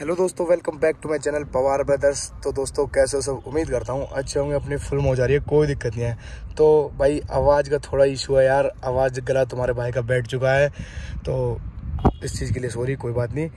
Hello दोस्तों, welcome back to my channel Pawar brothers. तो दोस्तों कैसे हो सब, उम्मीद करता हूँ अच्छे होंगे। अपनी फुल मौज आ रही है, कोई दिक्कत नहीं है। तो भाई आवाज़ का थोड़ा इशू है यार, आवाज़ गला तुम्हारे भाई का बैठ चुका है, तो इस चीज़ के लिए सॉरी, कोई बात नहीं।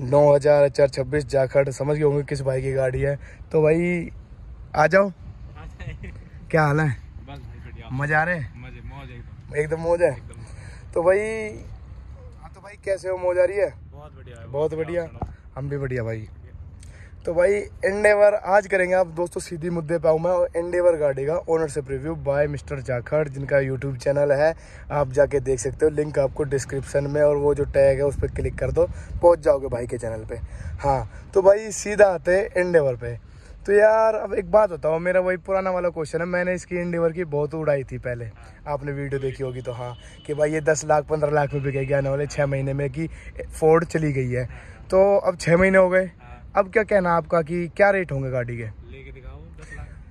9000 जाखड़ समझ गए होंगे किस भाई की गाड़ी है। तो भाई आ जाओ, क्या हाल है? बस भाई बढ़िया, मजा आ रहे हैं? मजे मौज एकदम मौज है। तो भाई हाँ, तो भाई कैसे हो, मौज आ रही है? बहुत बढ़िया है, बहुत बढ़िया, हम भी बढ़िया भाई। तो भाई एंडेवर आज करेंगे आप दोस्तों, सीधी मुद्दे पे आऊँ मैं। एंडेवर गाड़ी का ownership review by mister Jakhar, जिनका यूट्यूब चैनल है, आप जाके देख सकते हो, लिंक आपको डिस्क्रिप्शन में, और वो जो टैग है उस पर क्लिक कर दो, पहुंच जाओगे भाई के चैनल पे। हाँ तो भाई सीधा आते हैं एंडेवर पे। तो यार अब एक बात बताओ, मेरा वही पुराना वाला क्वेश्चन है, मैंने इसकी एंडेवर की बहुत उड़ाई थी पहले, आपने वीडियो देखी होगी तो। हाँ कि भाई ये 10 लाख 15 लाख में बिकेगी आने वाले 6 महीने में, कि फोर्ड चली गई है। तो अब 6 महीने हो गए, अब क्या कहना आपका कि क्या रेट होंगे गाड़ी के? लेके दिखाओ 10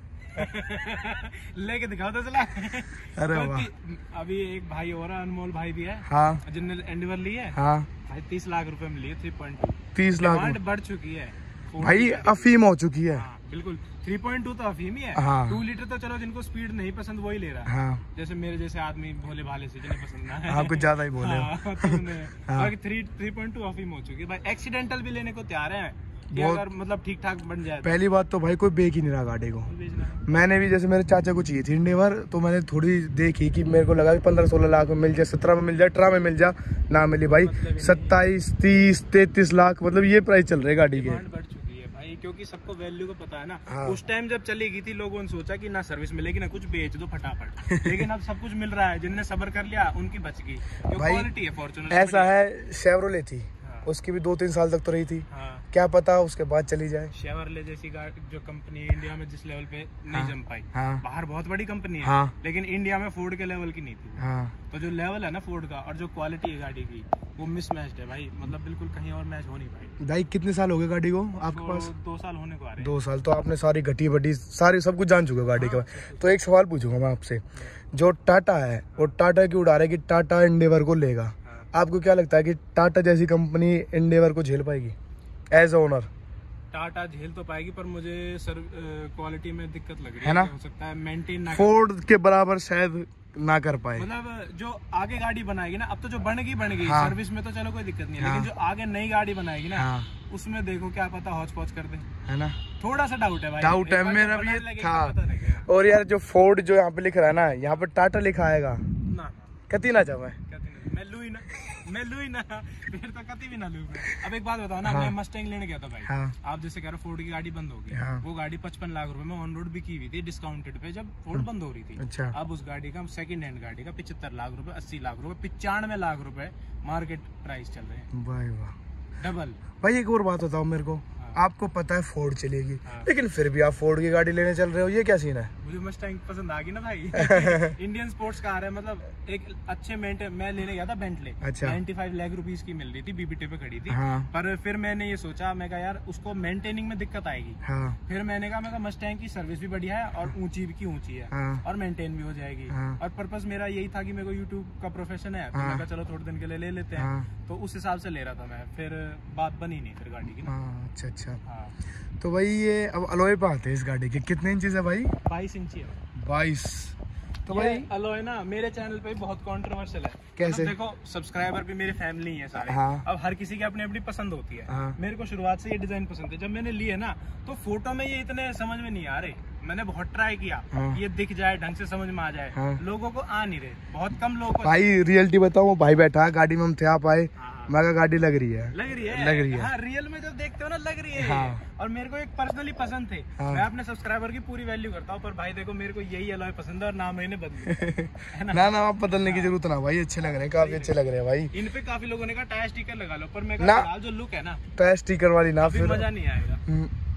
लाख लेके दिखाओ 10 लाख। अरे वाह, अभी एक भाई और है, अनमोल भाई भी है, हाँ जिनने एंडेवर ली है। हाँ भाई 30 लाख रुपए में ली है, 3.2। 30 लाख डिमांड बढ़ चुकी है भाई, अफीम हो चुकी है। हाँ, बिल्कुल 3.2 तो अफीम ही है। हाँ। 2 लीटर तो चलो जिनको स्पीड नहीं पसंद वही ले रहा है। हाँ जैसे मेरे जैसे आदमी भोले भाले से जिन्हें पसंद ना है। हाँ, कुछ ज्यादा ही बोले हो। हाँ, तो बाकी 3.2 अफीम हो चुकी है भाई। एक्सीडेंटल भी लेने को तैयार है कि अगर मतलब ठीक ठाक बन जाए। पहली बात तो भाई कोई बेच ही नहीं रहा गाड़ी को। बेचना मैंने भी, जैसे मेरे चाचा को चाहिए थी एंडेवर, तो मैंने थोड़ी देखी कि मेरे को लगा कि 15-16 लाख में मिल जाए, 17 में मिल जाए, 18 में मिल जाए, ना मिली भाई। 27, 30, 33 लाख, मतलब ये प्राइस चल रहे गाड़ी के। बढ़ चुकी है भाई, क्योंकि सबको वैल्यू को पता है ना। हाँ। उस टाइम जब चली गई थी, लोगों ने सोचा कि ना सर्विस मिलेगी ना कुछ, बेच दो फटाफट। लेकिन अब सब कुछ मिल रहा है, जिनने सब्र कर लिया उनकी बच गई। क्वालिटी है फॉर्च्यूनर। ऐसा है, शेवरोले थी, उसकी भी 2-3 साल तक तो रही थी। हाँ। क्या पता उसके बाद चली जाए। शेवरले जैसी गाड़ी जो कंपनी इंडिया में जिस लेवल पे नहीं जम पाई। हाँ। बाहर बहुत बड़ी कंपनी है। हाँ। लेकिन इंडिया में फोर्ड के लेवल की नहीं थी। हाँ। तो जो लेवल है ना फोर्ड का, और जो क्वालिटी है गाड़ी की, वो मिसमैच्ड है भाई। मतलब बिल्कुल कहीं और मैच हो नहीं पाई। भाई कितने साल हो गए गाड़ी को आपके पास? 2 साल होने को आ रहे हैं। 2 साल तो आपने सारी घटी बटी सारी सब कुछ जान चुके हो गाड़ी का। तो एक सवाल पूछूंगा मैं आपसे, जो टाटा है वो टाटा की उड़ा रहा है कि टाटा एंडेवर को लेगा, आपको क्या लगता है कि टाटा जैसी कंपनी एंडेवर को झेल पाएगी एज ओनर? टाटा झेल तो पाएगी, पर मुझे सर क्वालिटी में दिक्कत लग रही है ना? हो सकता है मेंटेन ना फोर्ड के बराबर शायद ना कर पाए। मतलब जो आगे गाड़ी बनाएगी ना, अब तो जो बन गई हाँ। सर्विस में तो चलो कोई दिक्कत नहीं है। हाँ। लेकिन जो आगे नई गाड़ी बनाएगी ना, हाँ। उसमें देखो क्या पता हौच पौच कर दे, है ना? थोड़ा सा डाउट है भाई। डाउट है, एक बार मेरा जब भी बनाने ये लगेगा था। पता लगेगा। और यार जो फोर्ड जो यहाँ पे लिख रहा है ना, यहाँ पे टाटा लिखा आएगा ना कती ना जावे। मैं लू ही ना फिर तो कभी भी ना लू। अब एक बात बताओ ना, हाँ। मैं मस्टैंग लेने गया था भाई। हाँ। आप जैसे कह रहे हो फोर्ड की गाड़ी बंद हो गई। हाँ। वो गाड़ी 55 लाख रुपए में ऑन रोड भी की हुई थी डिस्काउंटेड पे, जब फोर्ड बंद हो रही थी। अच्छा। अब उस गाड़ी का सेकंड हैंड गाड़ी का 75 लाख रुपए, 80 लाख रुपए, 95 लाख रुपए मार्केट प्राइस चल रहे हैं। वाह वाह। डबल। भाई एक और बात बताओ मेरे को, आपको पता है फोर्ड चलेगी, हाँ। लेकिन फिर भी आप फोर्ड की गाड़ी लेने चल रहे हो, ये क्या सीन है? मुझे मस्टैंग पसंद आ गई ना भाई। इंडियन स्पोर्ट्स कार है, मतलब एक अच्छे मैं लेने गया था बेंटले। अच्छा। 95 लाख रुपीस की मिल रही थी, बीबीटी पे खड़ी थी। हाँ। पर फिर मैंने ये सोचा, मैं कहा यार उसको मेंटेनिंग में दिक्कत आएगी। हाँ। फिर मैंने कहा मस्टैंग की सर्विस भी बढ़िया है, और ऊंची की ऊंची है। हाँ। और मेंटेन भी हो जाएगी। हाँ। और पर्पस मेरा यही था कि मेरे को यूट्यूब का प्रोफेशन है, तो हाँ। मैं कहा चलो थोड़े दिन के लिए ले लेते हैं। हाँ। तो उस हिसाब से ले रहा था मैं, फिर बात बनी नहीं फिर गाड़ी की ना। हाँ, अच्छा अच्छा। हाँ। तो भाई ये अब अलॉय पे आते हैं इस गाड़ी के, कितने इंचेस है भाई? 22 इंची है 22। तो ये भाई अलॉय ना मेरे चैनल पे बहुत कंट्रोवर्शियल है। कैसे? मतलब देखो सब्सक्राइबर भी मेरे फैमिली ही है सारे। हाँ। अब हर किसी की अपनी अपनी पसंद होती है। हाँ। मेरे को शुरुआत से ये डिजाइन पसंद है, जब मैंने लिए ना तो फोटो में ये इतने समझ में नहीं आ रहे। मैंने बहुत ट्राई किया। हाँ। ये दिख जाए, ढंग से समझ में आ जाए। हाँ। लोगों को आ नहीं रहे, बहुत कम लोगों को। भाई रियलिटी बताओ, भाई बैठा है गाड़ी में, हम थे आप आए, हाँ। मैं कहा गाड़ी लग रही है। लग रही है, लग रही है। हाँ, रियल में जब देखते हो ना लग रही है। हाँ। और मेरे को एक पर्सनली पसंद थे। हाँ। मैं अपने सब्सक्राइबर की पूरी वैल्यू करता हूँ, पर भाई देखो मेरे को यही अलॉय पसंद है और नाम मैंने बदले। है ना? ना आप बदलने की जरूरत ना भाई, अच्छे लग रहे हैं, काफी अच्छे लग रहे हैं भाई। इन पे काफी लोगों ने कहा टायर स्टिकर लगा लो, पर मैं ना। कहा जो लुक है ना, टायर स्टिकर वाली ना, अभी फिर मजा नहीं आएगा।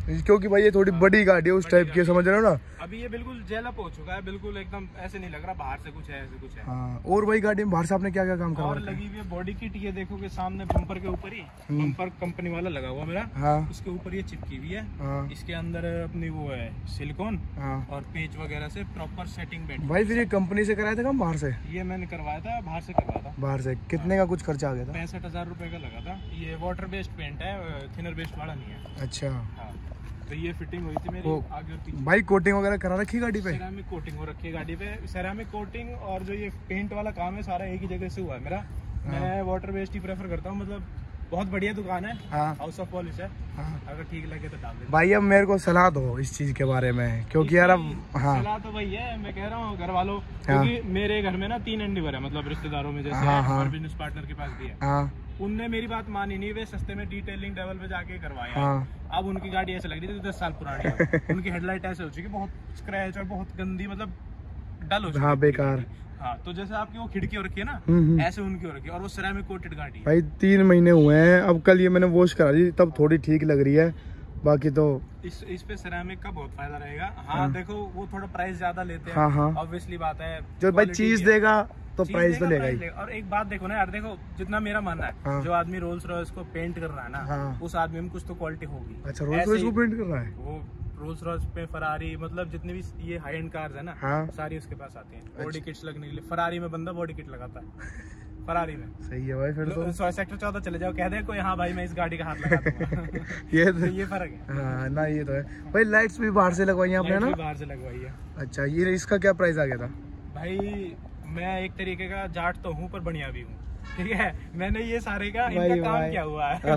क्योंकि भाई ये थोड़ी बड़ी गाड़ी है उस टाइप की, समझ रहे हो ना। अभी ये बिल्कुल जेलअप हो चुका है, बिल्कुल एकदम ऐसे नहीं लग रहा बाहर से कुछ है ऐसे कुछ है। हाँ, और भाई गाड़ी में बाहर से आपने क्या क्या काम और करवा लगी हुई है बॉडी किट, ये देखोगे सामने बम्पर के ऊपर ही बम्पर कंपनी वाला लगा हुआ मेरा। हाँ उसके ऊपर ये चिपकी हुई है। हाँ इसके अंदर अपनी वो है सिलिकॉन हाँ। और पेच वगैरह से प्रॉपर सेटिंग बैठी। भाई फिर ये कंपनी से कराया था काम बाहर से? ये मैंने करवाया था, बाहर से करवाया था। बाहर से कितने का कुछ खर्चा आ गया था? 65,000 रुपए का लगा था। ये वाटर बेस्ड पेंट है, थिनर बेस्ड वाला नहीं है। अच्छा। हाँ, तो ये फिटिंग हुई थी मेरी आगे और पीछे। भाई कोटिंग वगैरह करा रखी गाड़ी पे? सेरामिक कोटिंग हो रखी है गाड़ी पे। सेरामिक कोटिंग और जो ये पेंट वाला काम है सारा एक ही जगह से हुआ है मेरा। मैं वाटर बेस्ड ही प्रेफर करता हूँ, मतलब बहुत बढ़िया दुकान है। हाँ। हाउस ऑफ पॉलिश है। हाँ। अगर ठीक लगे तो डाल दे भाई। अब मेरे को सलाह दो इस चीज के बारे में, क्योंकि यार अब हाँ सलाह तो वही है, मैं कह रहा हूँ घर वालों, क्योंकि मेरे घर में ना 3 एंडीवर है, मतलब रिश्तेदारों में जैसे और बिजनेस पार्टनर के पास भी है। हाँ। उनने मेरी बात मानी नहीं, वे सस्ते में डिटेलिंग लेवल पे जाके करवाया। हाँ। अब उनकी गाड़ी ऐसे लग रही थी 10 साल पुरानी है। उनकी हेडलाइट ऐसे हो चुकी, बहुत स्क्रैच और बहुत गंदी, मतलब डल हो चुकी। हाँ, बेकार। हाँ, तो जैसे आपकी वो खिड़की हो रखी है ना, ऐसे उनकी हो रखी है, और वो सेरामिक कोटेड गाड़ी है। भाई 3 महीने हुए हैं, अब कल ये मैंने वॉश करा दी, तब थोड़ी ठीक लग रही है, बाकी तो इस पे सेरामिक का बहुत फायदा रहेगा। हाँ, देखो वो थोड़ा प्राइस ज्यादा लेते हैं। हाँ हाँ, ऑब्वियसली बात है, जो भाई चीज देगा तो प्राइस तो लेगा ही। और एक बात देखो ना यार, देखो जितना मेरा मानना है, हाँ। जो आदमी रोल्स रॉयस को पेंट कर रहा है ना, हाँ। उस आदमी में कुछ तो क्वालिटी होगी। अच्छा, रोल्स रॉयस को पेंट कर रहा है वो? रोल्स रॉयस पे फरारी, मतलब जितनी भी ये हाई एंड कार्स है ना, हाँ। सारी उसके पास आती हैं बॉडी किट्स लगने के लिए। फरारी में बंदा बॉडी किट लगाता है, फरारी में। सही है भाई, फिर तो सेक्टर 14 चले जाओ, कह दे कोई हाँ भाई मैं इस गाड़ी का हाथ लगा दूंगा। ये फर्क है। हाँ ना, ये तो है भाई। लाइट्स भी बाहर से लगवाई है आपने ना? बाहर से लगवाई है। अच्छा, ये इसका क्या प्राइस आ गया था? भाई मैं एक तरीके का जाट तो हूँ पर बढ़िया भी हूँ, ठीक है। मैंने ये सारे का इनका काम किया हुआ है।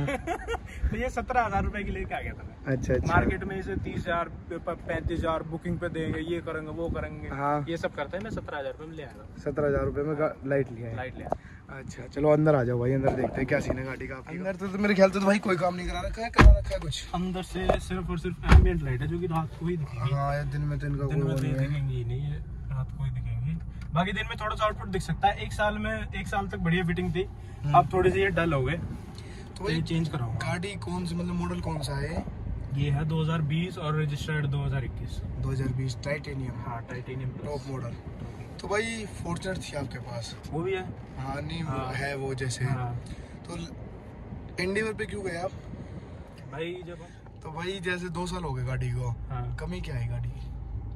तो ये 17,000 रुपए के लिए क्या गया था मैं। अच्छा। मार्केट में इसे 30,000 35,000 बुकिंग पे देंगे, ये करेंगे वो करेंगे। हाँ। ये सब करते हैं, मैं 17,000 रुपए में ले आया। 17,000 रुपए में लाइट लिया। अच्छा, चलो अंदर आ जाओ भाई, अंदर देखते हैं क्या सीन है गाड़ी का। अंदर तो मेरे ख्याल से तो भाई कोई काम नहीं करा रखा है, करा रखा है कुछ अंदर से? सिर्फ और सिर्फ एम्बिएंट लाइट है, जो कि रात को ही दिखेगी। हाँ, दिन में तो इनका कोई दिखेंगी नहीं, ये रात को ही दिखेंगी। बाकी दिन में थोड़ा सा आउटपुट दिख सकता है। 1 साल तक बढ़िया फिटिंग थी, अब थोड़ी सी ये डल हो गए, तो ये चेंज कराऊंगा। गाड़ी कौन सी, मतलब मॉडल कौन सा है? ये है 2020 और रजिस्टर्ड 2021। 2020 टाइटेनियम। हाँ, टाइटेनियम टॉप मॉडल। तो भाई फॉर्च्यूनर थी आपके पास? वो भी है। हाँ, नहीं है वो जैसे। हाँ। तो एंडेवर पे क्यों गए आप भाई? जब तो भाई जैसे 2 साल हो गए गाड़ी को। हाँ। कमी क्या है गाड़ी की?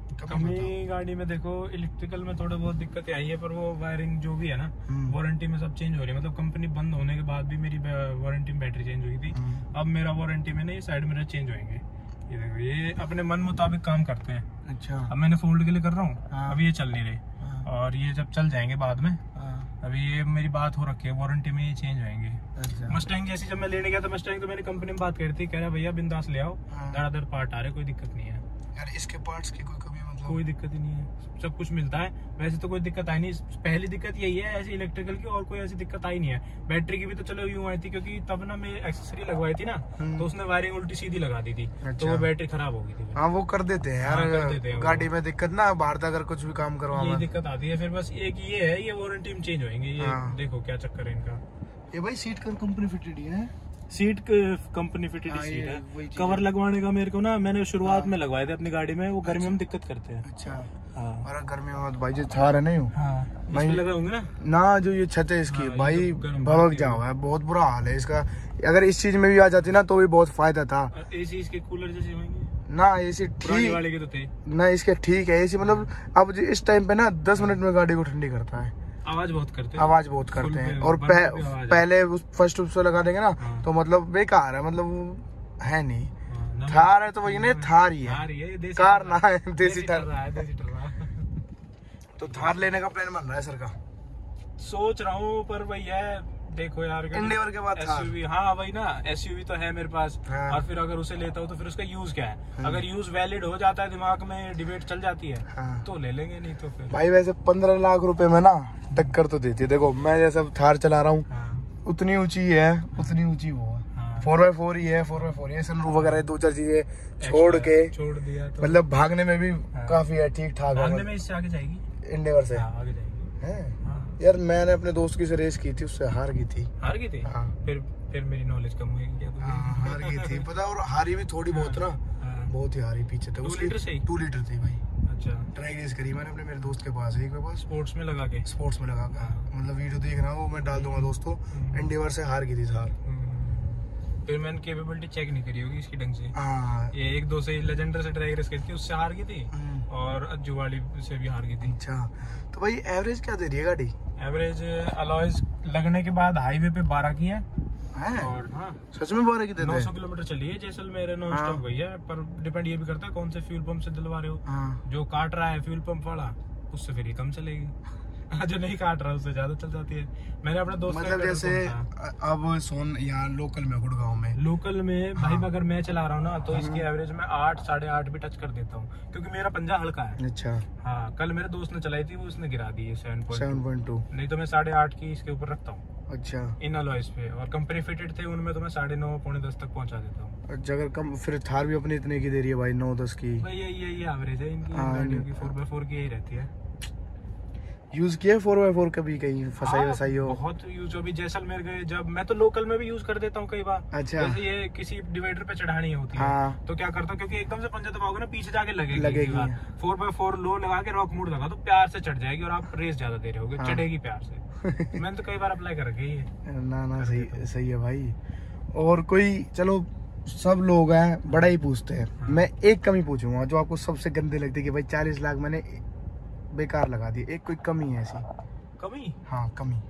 कमी गाड़ी में देखो, इलेक्ट्रिकल में थोड़ा बहुत दिक्कतें आई है, पर वो वायरिंग जो भी है ना, वारंटी में सब चेंज हो रही है। मतलब कंपनी बंद होने के बाद भी मेरी वारंटी में बैटरी चेंज हुई थी, अब मेरा वारंटी में नहीं, साइड मिरर चेंज होंगे। ये देखो, ये अपने मन मुताबिक काम करते हैं। अच्छा। अब मैंने फोल्ड के लिए कर रहा हूँ। हाँ। अभी ये चल नहीं रहे। हाँ। और ये जब चल जाएंगे बाद में। हाँ। अभी ये मेरी बात हो रखी है, वारंटी में ये चेंज होंगे। अच्छा। मस्टैंग जैसी जब मैं लेने गया था, मस्टैंग तो मैंने कंपनी में बात करी थी, कह रहा भैया बिंदास ले आओ, धड़ाधड़ पार्ट आ रहे, कोई दिक्कत नहीं है। यार इसके पार्ट्स की कोई कमी, मतलब कोई दिक्कत ही नहीं है, सब कुछ मिलता है। वैसे तो कोई दिक्कत आई नहीं, पहली दिक्कत यही है ऐसी इलेक्ट्रिकल की, और कोई ऐसी दिक्कत आई नहीं है। बैटरी की भी तो चलो यूं आई थी, क्योंकि तब ना मैं एक्सेसरी लगवाई थी ना, तो उसने वायरिंग उल्टी सीधी लगा दी थी। अच्छा। तो वो बैटरी खराब हो गई थी। हाँ, वो कर देते हैं यार। कर देते हैं गाड़ी में दिक्कत ना, बाहर अगर कुछ भी काम करवाना ये दिक्कत आती है। फिर बस एक ये है, ये वारंटी में चेंज होंगे। ये देखो क्या चक्कर है इनका। ये भाई सीट का कंपनी फिटेड है, सीट कंपनी फिटेड सीट है। कवर लगवाने का मेरे को ना, मैंने शुरुआत में लगवाए थे अपनी गाड़ी में, वो गर्मी में दिक्कत करते हैं। अच्छा। हाँ। गर्मी में भाई जो थार है नहीं, हाँ, लगाऊंगा ना जो ये छत है इसकी। हाँ, भाई भवक जाओ है, बहुत बुरा हाल है इसका। अगर इस चीज में भी आ जाती ना तो भी बहुत फायदा था। एसी इसके कूलर जैसे होंगे ना, एसी ठीक वाले के तो थे ना, इसके ठीक है एसी। मतलब अब इस टाइम पे ना 10 मिनट में गाड़ी को ठंडी करता है। आवाज बहुत करते हैं। और पहले फर्स्ट उससे लगा देंगे ना, तो मतलब बेकार है, मतलब है नहीं। थार है तो वही नहीं, थार ही है, कार ना है, देसी थार। तो थार लेने का प्लान बन रहा है सर का, सोच रहा हूँ। पर वही है, देखो यार, एंडेवर के बाद एसयूवी। हाँ वही ना, एसयूवी तो है मेरे पास। हाँ। और फिर अगर उसे लेता हूँ तो फिर उसका यूज क्या है। हाँ। अगर यूज वैलिड हो जाता है, दिमाग में डिबेट चल जाती है। हाँ। तो ले लेंगे, नहीं तो फिर भाई वैसे 15 लाख रुपए में ना टक्कर तो देती है। देखो मैं जैसा थार चला रहा हूँ। हाँ। उतनी ऊंची है, उतनी ऊंची वो है। 4x4 ही है, 4x4 ये सनरूफ वगैरह 2-4 चीजें छोड़ दिया तो मतलब भागने में भी काफी है, ठीक ठाक। भागने में इससे आगे जाएगी एंडेवर से। आगे जाएगी। यार मैंने अपने दोस्त की से रेस की थी, उससे हार गई थी। हाँ। फिर मेरी नॉलेज कम हुई क्या? हार गई थी पता, और हारी भी थोड़ी बहुत ना। बहुत ही हारी पीछे थे। 2 लीटर से 2 लीटर थी भाई। अच्छा, ट्राई रेस करी मैंने अपने मेरे दोस्त के पास, एक पास स्पोर्ट्स में लगा के मतलब वीडियो देख रहा हूँ, मैं डाल दूंगा दोस्तों। एंडेवर से हार गई थी थार। फिर मैंने कैपेबिलिटी चेक नहीं करी होगी इसकी ढंग से। हाँ, ये 1-2 से लेजेंडर से ट्राई रेस करी थी, उससे हार गई थी और अज्जू वाली से भी हार गई थी। अच्छा, तो भाई एवरेज क्या दे रही है गाड़ी? एवरेज अलॉयज लगने के बाद हाईवे पे 12 की है। और हाँ, सच में 12 की देते हैं? 900 किलोमीटर चली है जैसलमेर नॉन स्टॉप गई है। पर डिपेंड ये भी करता है कौन से फ्यूल पंप से दिलवा रहे हो। जो काट रहा है फ्यूल पंप वाला, उससे फिर ये कम चलेगी। जो नहीं काट रहा उससे ज्यादा चल जाती है। मैंने अपने दोस्त मतलब जैसे अब सोन यहाँ लोकल में गुड़गांव में भाई अगर मैं चला रहा हूँ ना, तो इसकी एवरेज में 8 साढ़े 8 भी टच कर देता हूँ, क्योंकि मेरा पंजा हल्का है। अच्छा, हाँ, कल मेरे दोस्त ने चलाई थी, वो उसने गिरा दी है 7.2, नहीं तो मैं 8.5 की इसके ऊपर रखता हूँ। अच्छा, इन अलॉयज पे, और कंपनी फिटेड थे उनमें तो मैं 9.5 पौने 10 तक पहुँचा देता हूँ। अगर कम, फिर थार भी अपनी इतने की दे रही है भाई, 9-10 की। भाई यही एवरेज है इनकी गाड़ियों की, 4x4 की यही रहती है। यूज किया 4x4 कभी कहीं फसाई हो? बहुत यूज हो। अभी जैसलमेर गए जब, मैं तो लोकल में भी यूज कर देता हूँ कई बार। अच्छा, जैसे ये किसी डिवाइडर पे चढ़ानी होती है, तो क्या करता हूँ, क्योंकि एकदम से पंजा दबाओगे ना, पीछे जाके लगेगी। 4x4 लो लगा के रॉक मूड लगा तो प्यार से चढ़ जाएगी, और आप रेस ज्यादा दे रहे होगे, चढ़ेगी प्यार से। मैंने तो कई बार अप्लाई कर रखी है। ना सही है भाई। और कोई, चलो सब लोग हैं बड़ा ही पूछते हैं, मैं एक कमी पूछूंगा जो आपको सबसे गंदी लगती है कि भाई 40 लाख मैंने बेकार लगा दी, एक कोई कमी है ऐसी? कमी? हाँ,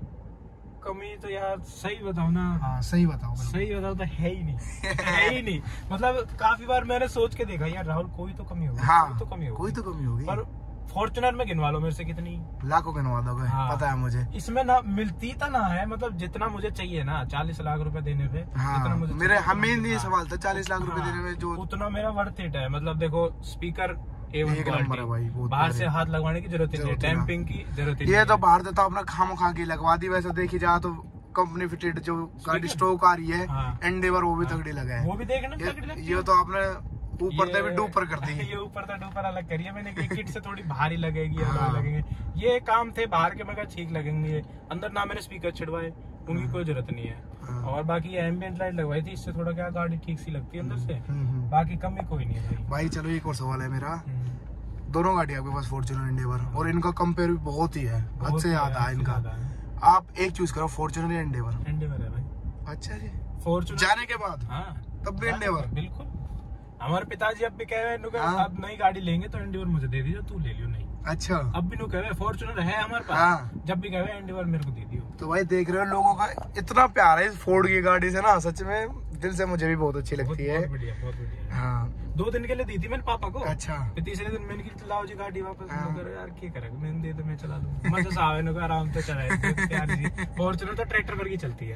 कमी तो यार सही बताओ ना। हाँ, सही बताओ तो है ही नहीं। मतलब काफी बार मैंने सोच के देखा यार राहुल, कोई तो कमी होगी। हाँ, कोई तो कमी होगी। पर फॉर्च्यूनर में गिनवा लो मेरे से कितनी, लाखों गिनवा दोगे। हाँ, पता है मुझे। इसमें ना मिलती तो ना है, मतलब जितना मुझे चाहिए ना 40 लाख रुपए देने पे। हाँ, जितना मुझे मेरे हमें ये सवाल था 40 लाख रुपए देने में, जो उतना मेरा वर्थ इट है। मतलब देखो, स्पीकर एक नंबर है भाई, बाहर से हाथ लगवाने की जरूरत नहीं है, डैम्पिंग की जरूरत नहीं है। ये तो बाहर देता अपना खामखा के लगवा दी। वैसे देखी जाए तो कंपनी फिटेड जो गाड़ी स्टॉक आ रही है एंडेवर, वो भी तगड़ी लगा है। वो भी देखना तगड़ी लगती है। ये तो आपने ऊपर से भी डूपर कर दी। ये ऊपर से डूपर अलग करी है मैंने, किट से थोड़ी भारी लगेगी, अलग लगेंगे। ये काम थे बाहर के, मगर ठीक लगेंगे। अंदर ना मैंने स्पीकर छिड़वाए, उनकी कोई जरूरत नहीं है। और बाकी ये एम्बिएंट लाइट लगवाई थी, इससे थोड़ा क्या गाड़ी ठीक सी लगती है अंदर से। बाकी कमी कोई नहीं है भाई। चलो एक और सवाल है मेरा, दोनों गाड़ी आपके पास, फॉर्च्यूनर एंडेवर, और इनका कंपेयर भी बहुत ही है, हद से ज्यादा है इनका। आप एक चूज करो, फॉर्च्यूनर या एंडेवर? एंडेवर है भाई। अच्छा जी, फॉर्च्यूनर जाने के बाद? हाँ, तब भी एंडेवर? बिल्कुल। हमारे पिताजी अब भी कह रहे हैं अब नई गाड़ी लेंगे तो एंडेवर मुझे दे दीजिए, तू ले लियो। नहीं, अच्छा, अब भी कह रहे फॉर्च्यूनर है हमारे पास, जब भी कह रहे एंडेवर मेरे को दे दियो। तो भाई देख रहे हो, लोगों का इतना प्यार है इस फोर्ड की गाड़ी से ना, सच में दिल से मुझे भी बहुत अच्छी लगती है। बहुत बढ़िया। हाँ, 2 दिन के लिए दी थी मैंने पापा को। अच्छा, फिर तीसरे दिन मैंने की लाओ जी गाड़ी वापस। यार क्या करेगा, मैंने दे दो, मैं चला दूं। मजा से आवे ना, आराम से चलाए प्यार जी। फॉर्च्यूनर तो ट्रैक्टर पर की चलती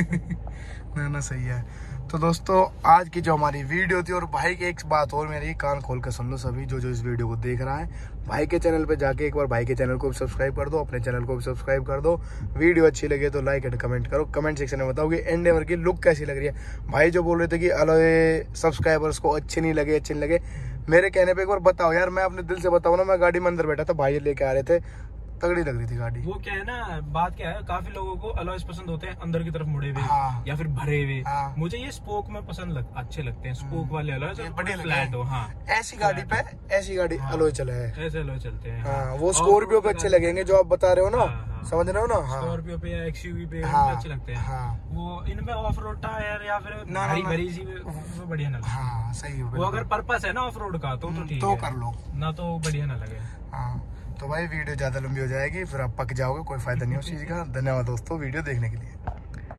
है। ना सही है। तो दोस्तों, आज की जो हमारी वीडियो थी, और भाई की एक बात और, मेरी कान खोल कर सुन लो सभी जो इस वीडियो को देख रहा है। भाई के चैनल पे जाके एक बार भाई के चैनल को भी सब्सक्राइब कर दो, अपने चैनल को भी सब्सक्राइब कर दो। वीडियो अच्छी लगे तो लाइक एंड कमेंट करो। कमेंट सेक्शन में बताओ कि एंडेवर की लुक कैसी लग रही है। भाई जो बोल रहे थे कि अलॉय सब्सक्राइबर्स को अच्छे नहीं लगे, मेरे कहने पे एक बार बताओ यार। मैं अपने दिल से बताऊँ ना, मैं गाड़ी में अंदर बैठा था, भाई लेके आ रहे थे, तगड़ी लग रही थी गाड़ी। वो क्या है ना, बात क्या है, काफी लोगों को अलॉयज पसंद होते हैं अंदर की तरफ मुड़े हुए, या फिर भरे हुए। मुझे ये स्पोक में अच्छे लगते हैं, स्पोक वाले अलॉयज, बढ़िया फ्लैट हो। हाँ, ऐसी गाड़ी पे ऐसी गाड़ी अलॉय चले है, ऐसे अलॉय चलते हैं। हाँ, वो स्कॉर्पियो पे अच्छे लगेंगे जो आप बता रहे हो ना, समझ रहे हो ना? स्कॉर्पियो पे या एक्सयूवी पे अच्छे लगते हैं। वो इनमें ऑफ रोड टायर या फिर भारी भरी सी बढ़िया ना लगे। सही है। वो अगर पर्पस है ना ऑफ रोड का तो ठीक है, कर लो ना तो बढ़िया ना लगे। तो भाई वीडियो ज्यादा लंबी हो जाएगी, फिर आप पक जाओगे, कोई फायदा नहीं उस चीज का। धन्यवाद दोस्तों वीडियो देखने के लिए।